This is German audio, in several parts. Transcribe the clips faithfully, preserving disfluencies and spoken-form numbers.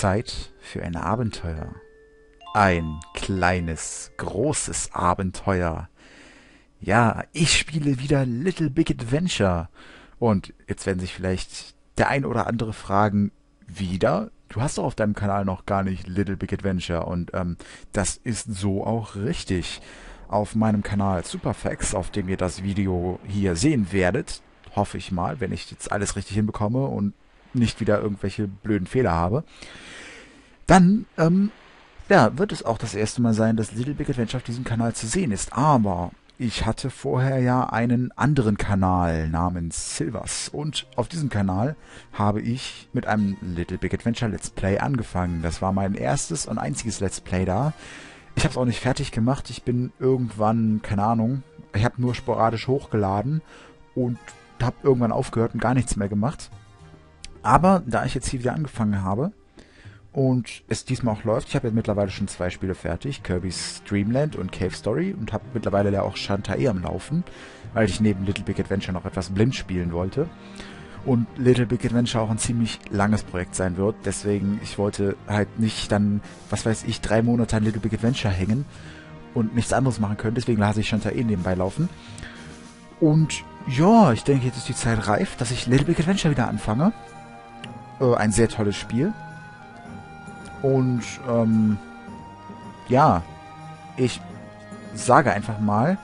Zeit für ein Abenteuer. Ein kleines, großes Abenteuer. Ja, ich spiele wieder Little Big Adventure. Und jetzt werden sich vielleicht der ein oder andere fragen, wieder? Du hast doch auf deinem Kanal noch gar nicht Little Big Adventure. Und ähm, das ist so auch richtig. Auf meinem Kanal Superfax, auf dem ihr das Video hier sehen werdet, hoffe ich mal, wenn ich jetzt alles richtig hinbekomme und nicht wieder irgendwelche blöden Fehler habe, dann ähm, ja, wird es auch das erste Mal sein, dass Little Big Adventure auf diesem Kanal zu sehen ist. Aber ich hatte vorher ja einen anderen Kanal namens Silvers. Und auf diesem Kanal habe ich mit einem Little Big Adventure Let's Play angefangen. Das war mein erstes und einziges Let's Play da. Ich habe es auch nicht fertig gemacht. Ich bin irgendwann, keine Ahnung, ich habe nur sporadisch hochgeladen und habe irgendwann aufgehört und gar nichts mehr gemacht. Aber da ich jetzt hier wieder angefangen habe, und es diesmal auch läuft. Ich habe jetzt mittlerweile schon zwei Spiele fertig, Kirby's Dream Land und Cave Story, und habe mittlerweile ja auch Shantae am Laufen, weil ich neben Little Big Adventure noch etwas blind spielen wollte. Und Little Big Adventure auch ein ziemlich langes Projekt sein wird, deswegen ich wollte halt nicht dann, was weiß ich, drei Monate an Little Big Adventure hängen und nichts anderes machen können, deswegen lasse ich Shantae nebenbei laufen. Und ja, ich denke, jetzt ist die Zeit reif, dass ich Little Big Adventure wieder anfange. Äh, ein sehr tolles Spiel. Und ähm, ja, ich sage einfach mal,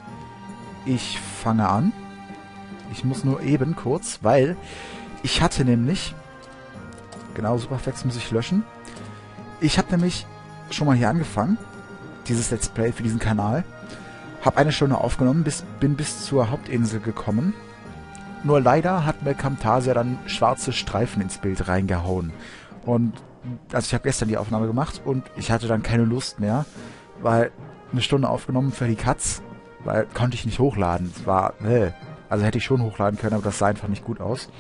ich fange an. Ich muss nur eben kurz, weil ich hatte nämlich, genau, Superfax muss ich löschen. Ich habe nämlich schon mal hier angefangen, dieses Let's Play für diesen Kanal. Habe eine Stunde aufgenommen, bis, bin bis zur Hauptinsel gekommen. Nur leider hat mir Camtasia dann schwarze Streifen ins Bild reingehauen. Und also ich habe gestern die Aufnahme gemacht und ich hatte dann keine Lust mehr, weil eine Stunde aufgenommen für die Katz, weil konnte ich nicht hochladen. Es war, äh, also hätte ich schon hochladen können, aber das sah einfach nicht gut aus.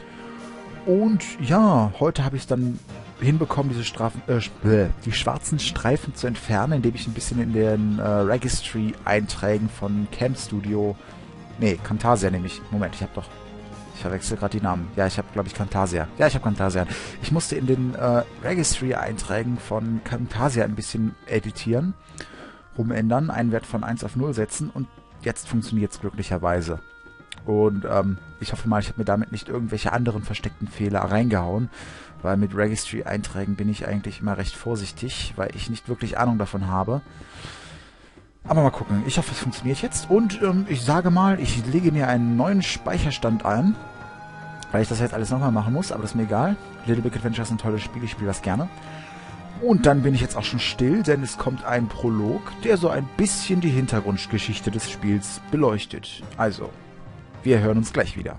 Und ja, heute habe ich es dann hinbekommen, diese Strafen, äh, die schwarzen Streifen zu entfernen, indem ich ein bisschen in den äh, Registry-Einträgen von Cam Studio, nee, Camtasia nämlich, Moment, ich habe doch Ich verwechsel gerade die Namen. Ja, ich habe, glaube ich, Camtasia. Ja, ich habe Camtasia. Ich musste in den äh, Registry-Einträgen von Camtasia ein bisschen editieren, rumändern, einen Wert von eins auf null setzen und jetzt funktioniert es glücklicherweise. Und ähm, ich hoffe mal, ich habe mir damit nicht irgendwelche anderen versteckten Fehler reingehauen, weil mit Registry-Einträgen bin ich eigentlich immer recht vorsichtig, weil ich nicht wirklich Ahnung davon habe. Aber mal gucken. Ich hoffe, es funktioniert jetzt. Und ähm, ich sage mal, ich lege mir einen neuen Speicherstand an, weil ich das jetzt alles nochmal machen muss, aber das ist mir egal. Little Big Adventure ist ein tolles Spiel, ich spiele das gerne. Und dann bin ich jetzt auch schon still, denn es kommt ein Prolog, der so ein bisschen die Hintergrundgeschichte des Spiels beleuchtet. Also, wir hören uns gleich wieder.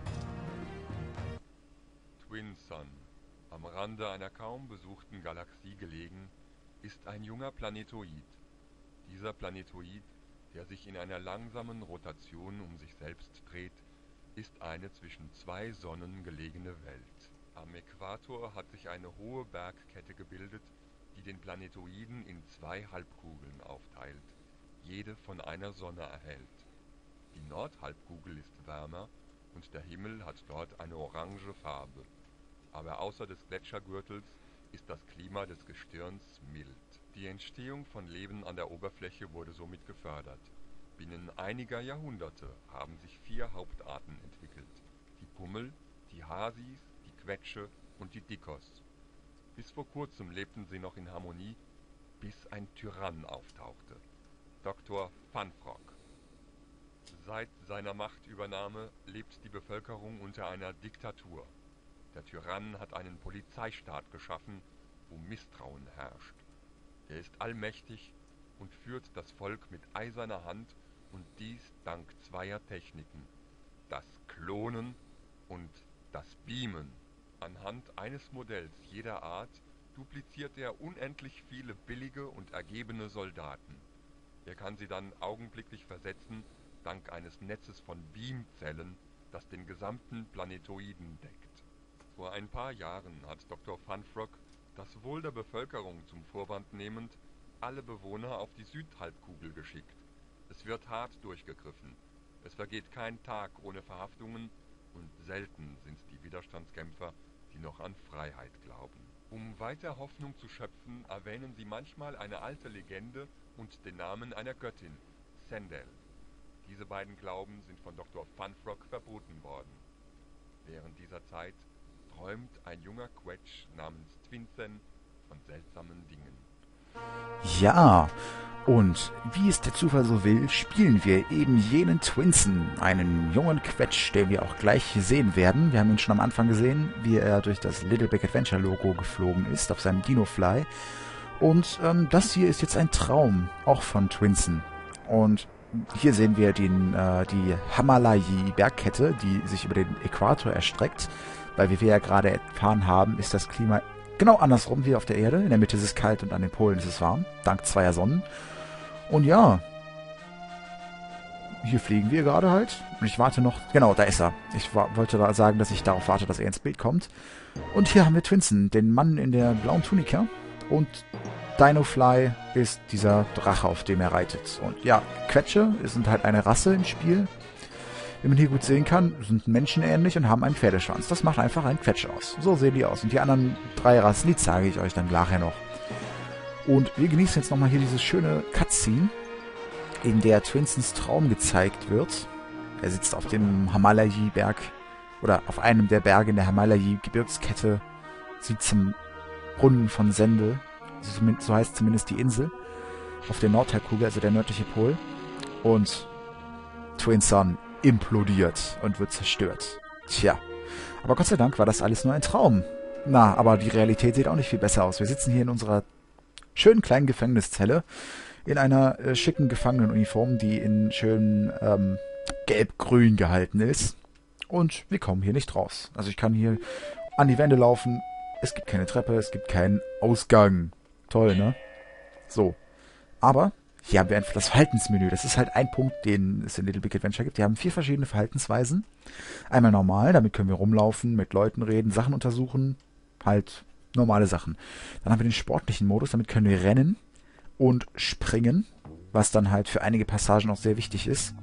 Twin Sun, am Rande einer kaum besuchten Galaxie gelegen, ist ein junger Planetoid. Dieser Planetoid, der sich in einer langsamen Rotation um sich selbst dreht, ist eine zwischen zwei Sonnen gelegene Welt. Am Äquator hat sich eine hohe Bergkette gebildet, die den Planetoiden in zwei Halbkugeln aufteilt, jede von einer Sonne erhellt. Die Nordhalbkugel ist wärmer und der Himmel hat dort eine orange Farbe. Aber außer des Gletschergürtels ist das Klima des Gestirns mild. Die Entstehung von Leben an der Oberfläche wurde somit gefördert. Binnen einiger Jahrhunderte haben sich vier Hauptarten entwickelt: die Pummel, die Hasis, die Quetsche und die Dickos. Bis vor kurzem lebten sie noch in Harmonie, bis ein Tyrann auftauchte: Doktor Funfrock. Seit seiner Machtübernahme lebt die Bevölkerung unter einer Diktatur. Der Tyrann hat einen Polizeistaat geschaffen, wo Misstrauen herrscht. Er ist allmächtig und führt das Volk mit eiserner Hand, und dies dank zweier Techniken: das Klonen und das Beamen. Anhand eines Modells jeder Art dupliziert er unendlich viele billige und ergebene Soldaten. Er kann sie dann augenblicklich versetzen, dank eines Netzes von Beamzellen, das den gesamten Planetoiden deckt. Vor ein paar Jahren hat Doktor Funfrock das Wohl der Bevölkerung zum Vorwand nehmend alle Bewohner auf die Südhalbkugel geschickt. Es wird hart durchgegriffen. Es vergeht kein Tag ohne Verhaftungen, und selten sind die Widerstandskämpfer, die noch an Freiheit glauben. Um weiter Hoffnung zu schöpfen, erwähnen sie manchmal eine alte Legende und den Namen einer Göttin, Sendel. Diese beiden Glauben sind von Doktor Funfrock verboten worden. Während dieser Zeit träumt ein junger Quetsch namens Twinsen von seltsamen Dingen. Ja, und wie es der Zufall so will, spielen wir eben jenen Twinsen, einen jungen Quetsch, den wir auch gleich sehen werden. Wir haben ihn schon am Anfang gesehen, wie er durch das Little Big Adventure Logo geflogen ist, auf seinem Dino-Fly. Und ähm, das hier ist jetzt ein Traum, auch von Twinsen. Und hier sehen wir den, äh, die Himalaya-Bergkette, die sich über den Äquator erstreckt. Weil, wie wir ja gerade erfahren haben, ist das Klima genau andersrum wie auf der Erde. In der Mitte ist es kalt und an den Polen ist es warm, dank zweier Sonnen. Und ja, hier fliegen wir gerade halt. Und ich warte noch, genau, da ist er. Ich wollte da sagen, dass ich darauf warte, dass er ins Bild kommt. Und hier haben wir Twinsen, den Mann in der blauen Tunika. Und Dinofly ist dieser Drache, auf dem er reitet. Und ja, Quetsche sind halt eine Rasse im Spiel. Wie man hier gut sehen kann, sind menschenähnlich und haben einen Pferdeschwanz. Das macht einfach einen Quetsch aus. So sehen die aus. Und die anderen drei Rassen, die zeige ich euch dann nachher noch. Und wir genießen jetzt nochmal hier dieses schöne Cutscene, in der Twinsens Traum gezeigt wird. Er sitzt auf dem Himalaya-Berg oder auf einem der Berge in der Himalaya-Gebirgskette, sieht zum Brunnen von Sendel, so heißt zumindest die Insel, auf der Nordhalbkugel, also der nördliche Pol. Und Twinsen implodiert und wird zerstört. Tja, aber Gott sei Dank war das alles nur ein Traum. Na, aber die Realität sieht auch nicht viel besser aus. Wir sitzen hier in unserer schönen kleinen Gefängniszelle in einer äh, schicken Gefangenenuniform, die in schön ähm, gelb-grün gehalten ist. Und wir kommen hier nicht raus. Also ich kann hier an die Wände laufen. Es gibt keine Treppe, es gibt keinen Ausgang. Toll, ne? So. Aber hier haben wir einfach das Verhaltensmenü. Das ist halt ein Punkt, den es in Little Big Adventure gibt. Wir haben vier verschiedene Verhaltensweisen. Einmal normal, damit können wir rumlaufen, mit Leuten reden, Sachen untersuchen. Halt normale Sachen. Dann haben wir den sportlichen Modus, damit können wir rennen und springen, was dann halt für einige Passagen auch sehr wichtig ist.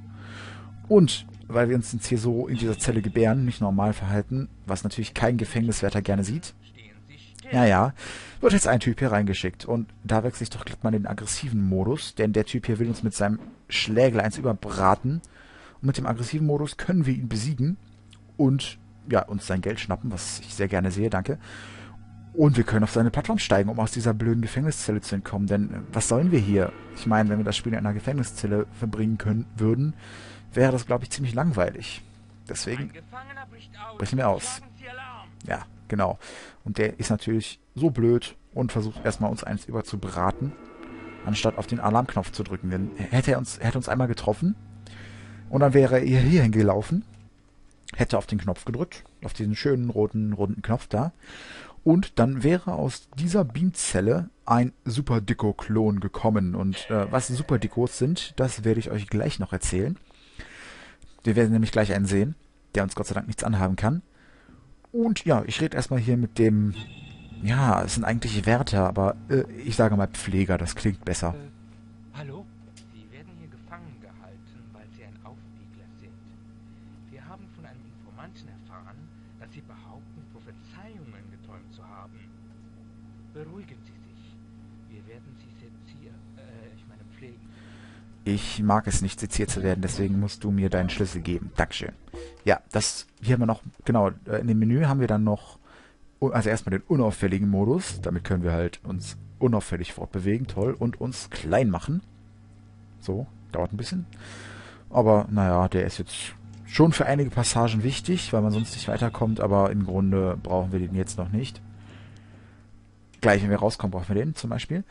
Und weil wir uns jetzt hier so in dieser Zelle gebären, nicht normal verhalten, was natürlich kein Gefängniswärter gerne sieht. Ja, ja, wird jetzt ein Typ hier reingeschickt. Und da wechsle ich doch glatt mal den aggressiven Modus, denn der Typ hier will uns mit seinem Schlägel eins überbraten. Und mit dem aggressiven Modus können wir ihn besiegen und ja, uns sein Geld schnappen, was ich sehr gerne sehe, danke. Und wir können auf seine Plattform steigen, um aus dieser blöden Gefängniszelle zu entkommen. Denn äh, was sollen wir hier? Ich meine, wenn wir das Spiel in einer Gefängniszelle verbringen können würden, wäre das, glaube ich, ziemlich langweilig. Deswegen brechen wir aus. Ja, genau. Und der ist natürlich so blöd und versucht erstmal uns eins überzubraten, anstatt auf den Alarmknopf zu drücken. Denn hätte er uns, er hätte uns einmal getroffen und dann wäre er hier hingelaufen, hätte auf den Knopf gedrückt, auf diesen schönen roten, runden Knopf da. Und dann wäre aus dieser Beamzelle ein Super Dicko-Klon gekommen. Und äh, was Super Dickos sind, das werde ich euch gleich noch erzählen. Wir werden nämlich gleich einen sehen, der uns Gott sei Dank nichts anhaben kann. Und ja, ich rede erstmal hier mit dem, ja, es sind eigentlich Wärter, aber äh, ich sage mal Pfleger, das klingt besser. Äh, hallo? Sie werden hier gefangen gehalten, weil Sie ein Aufwiegler sind. Wir haben von einem Informanten erfahren, dass Sie behaupten, Prophezeiungen geträumt zu haben. Beruhigen Sie sich. Wir werden Sie sezieren, äh, ich meine pflegen. Ich mag es nicht, seziert zu werden, deswegen musst du mir deinen Schlüssel geben. Dankeschön. Ja, das, hier haben wir noch, genau, in dem Menü haben wir dann noch, also erstmal den unauffälligen Modus. Damit können wir halt uns unauffällig fortbewegen, toll, und uns klein machen. So, dauert ein bisschen. Aber, naja, der ist jetzt schon für einige Passagen wichtig, weil man sonst nicht weiterkommt, aber im Grunde brauchen wir den jetzt noch nicht. Gleich, wenn wir rauskommen, brauchen wir den zum Beispiel.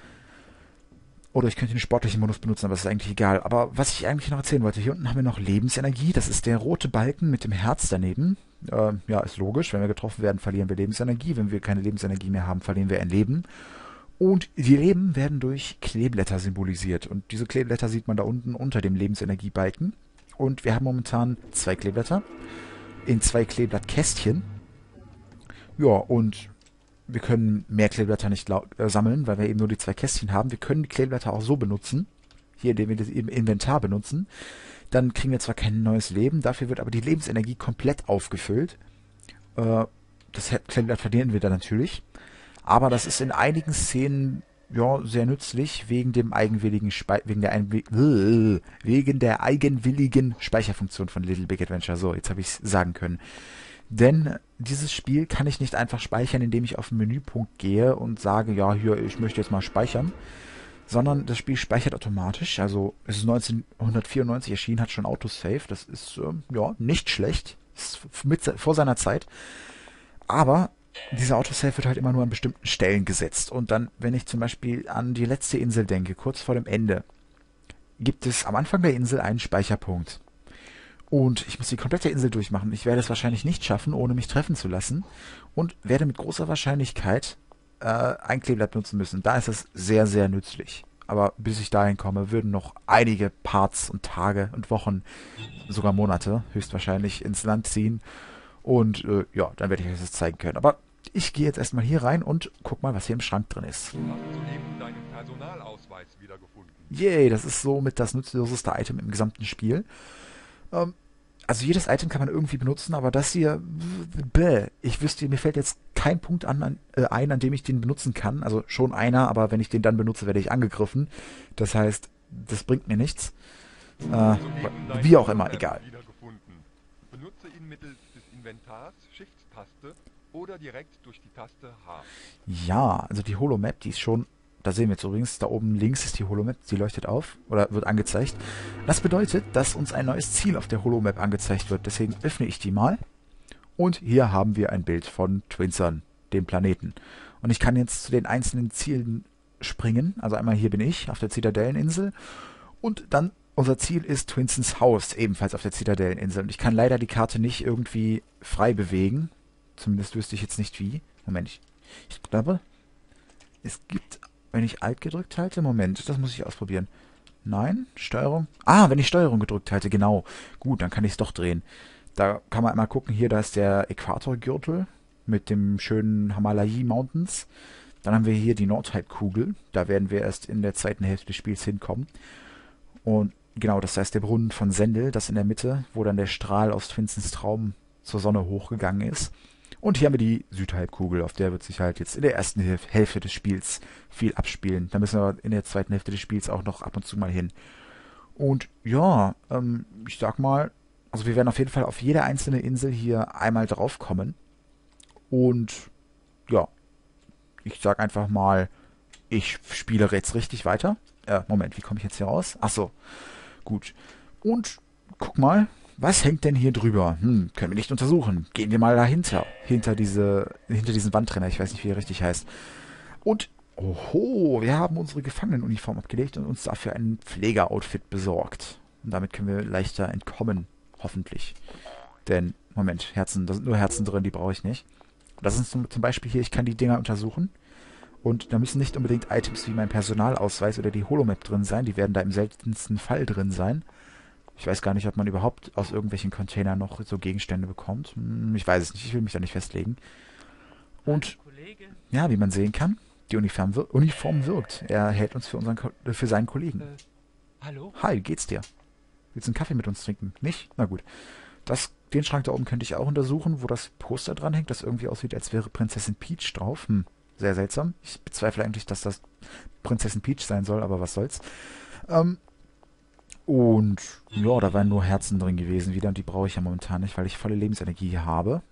Oder ich könnte den sportlichen Modus benutzen, aber das ist eigentlich egal. Aber was ich eigentlich noch erzählen wollte, hier unten haben wir noch Lebensenergie. Das ist der rote Balken mit dem Herz daneben. Äh, ja, ist logisch. Wenn wir getroffen werden, verlieren wir Lebensenergie. Wenn wir keine Lebensenergie mehr haben, verlieren wir ein Leben. Und die Leben werden durch Kleeblätter symbolisiert. Und diese Kleeblätter sieht man da unten unter dem Lebensenergiebalken. Und wir haben momentan zwei Kleeblätter in zwei Kleeblattkästchen. Ja, und wir können mehr Kleeblätter nicht äh, sammeln, weil wir eben nur die zwei Kästchen haben. Wir können die Kleeblätter auch so benutzen, hier indem wir das im Inventar benutzen. Dann kriegen wir zwar kein neues Leben, dafür wird aber die Lebensenergie komplett aufgefüllt. Äh, das verlieren wir dann natürlich. Aber das ist in einigen Szenen ja sehr nützlich wegen dem eigenwilligen Spei wegen der Einwi äh, wegen der eigenwilligen Speicherfunktion von Little Big Adventure. So, jetzt habe ich es sagen können. Denn dieses Spiel kann ich nicht einfach speichern, indem ich auf den Menüpunkt gehe und sage, ja, hier, ich möchte jetzt mal speichern, sondern das Spiel speichert automatisch. Also es ist neunzehnhundertvierundneunzig erschienen, hat schon Autosave. Das ist ähm, ja nicht schlecht, ist mit, vor seiner Zeit. Aber dieser Autosave wird halt immer nur an bestimmten Stellen gesetzt. Und dann, wenn ich zum Beispiel an die letzte Insel denke, kurz vor dem Ende, gibt es am Anfang der Insel einen Speicherpunkt. Und ich muss die komplette Insel durchmachen. Ich werde es wahrscheinlich nicht schaffen, ohne mich treffen zu lassen. Und werde mit großer Wahrscheinlichkeit äh, ein Kleeblatt nutzen müssen. Da ist es sehr, sehr nützlich. Aber bis ich dahin komme, würden noch einige Parts und Tage und Wochen, sogar Monate, höchstwahrscheinlich ins Land ziehen. Und äh, ja, dann werde ich euch das zeigen können. Aber ich gehe jetzt erstmal hier rein und guck mal, was hier im Schrank drin ist. Du hast soeben deinen Personalausweis wiedergefunden. Yay, das ist somit das nutzloseste Item im gesamten Spiel. Ähm, also jedes Item kann man irgendwie benutzen, aber das hier, bäh, ich wüsste, mir fällt jetzt kein Punkt an, an, äh, ein, an dem ich den benutzen kann. Also schon einer, aber wenn ich den dann benutze, werde ich angegriffen. Das heißt, das bringt mir nichts. Äh, wie auch immer, egal. Benutze ihn mittels des Inventars, Shift-Taste oder direkt durch die Taste H. Ja, also die Holomap, die ist schon, da sehen wir jetzt übrigens, da oben links ist die Holomap, die leuchtet auf oder wird angezeigt. Das bedeutet, dass uns ein neues Ziel auf der Holomap angezeigt wird. Deswegen öffne ich die mal. Und hier haben wir ein Bild von Twinsun, dem Planeten. Und ich kann jetzt zu den einzelnen Zielen springen. Also einmal hier bin ich auf der Zitadelleninsel und dann unser Ziel ist Twinsuns Haus, ebenfalls auf der Zitadelleninsel. Und ich kann leider die Karte nicht irgendwie frei bewegen. Zumindest wüsste ich jetzt nicht wie. Moment, ich, ich glaube, es gibt, wenn ich Alt gedrückt halte, Moment, das muss ich ausprobieren. Nein, Steuerung. Ah, wenn ich Steuerung gedrückt halte, genau. Gut, dann kann ich es doch drehen. Da kann man einmal gucken, hier, da ist der Äquatorgürtel mit dem schönen Himalaya Mountains. Dann haben wir hier die Nordhalbkugel. Da werden wir erst in der zweiten Hälfte des Spiels hinkommen. Und genau, das heißt der Brunnen von Sendel, das in der Mitte, wo dann der Strahl aus Twinsuns Traum zur Sonne hochgegangen ist. Und hier haben wir die Südhalbkugel, auf der wird sich halt jetzt in der ersten Hälfte des Spiels viel abspielen. Da müssen wir in der zweiten Hälfte des Spiels auch noch ab und zu mal hin. Und ja, ähm, ich sag mal, also wir werden auf jeden Fall auf jede einzelne Insel hier einmal draufkommen. Und ja, ich sag einfach mal, ich spiele jetzt richtig weiter. Äh, Moment, wie komme ich jetzt hier raus? Achso, gut. Und guck mal, was hängt denn hier drüber? Hm, können wir nicht untersuchen. Gehen wir mal dahinter. Hinter diese, hinter diesen Wandrenner, ich weiß nicht, wie er richtig heißt. Und, oho, wir haben unsere Gefangenenuniform abgelegt und uns dafür ein Pflegeroutfit besorgt. Und damit können wir leichter entkommen, hoffentlich. Denn, Moment, Herzen, da sind nur Herzen drin, die brauche ich nicht. Das ist zum Beispiel hier, ich kann die Dinger untersuchen. Und da müssen nicht unbedingt Items wie mein Personalausweis oder die Holomap drin sein. Die werden da im seltensten Fall drin sein. Ich weiß gar nicht, ob man überhaupt aus irgendwelchen Containern noch so Gegenstände bekommt. Hm, ich weiß es nicht, ich will mich da nicht festlegen. Und ja, wie man sehen kann, die Uniform, wir Uniform wirkt. Er hält uns für, unseren Ko für seinen Kollegen. Äh, hallo? Hi, wie geht's dir? Willst du einen Kaffee mit uns trinken? Nicht? Na gut. Das, den Schrank da oben könnte ich auch untersuchen, wo das Poster dran hängt, das irgendwie aussieht, als wäre Prinzessin Peach drauf. Hm, sehr seltsam. Ich bezweifle eigentlich, dass das Prinzessin Peach sein soll, aber was soll's. Ähm, Und ja, da wären nur Herzen drin gewesen wieder und die brauche ich ja momentan nicht, weil ich volle Lebensenergie hier habe.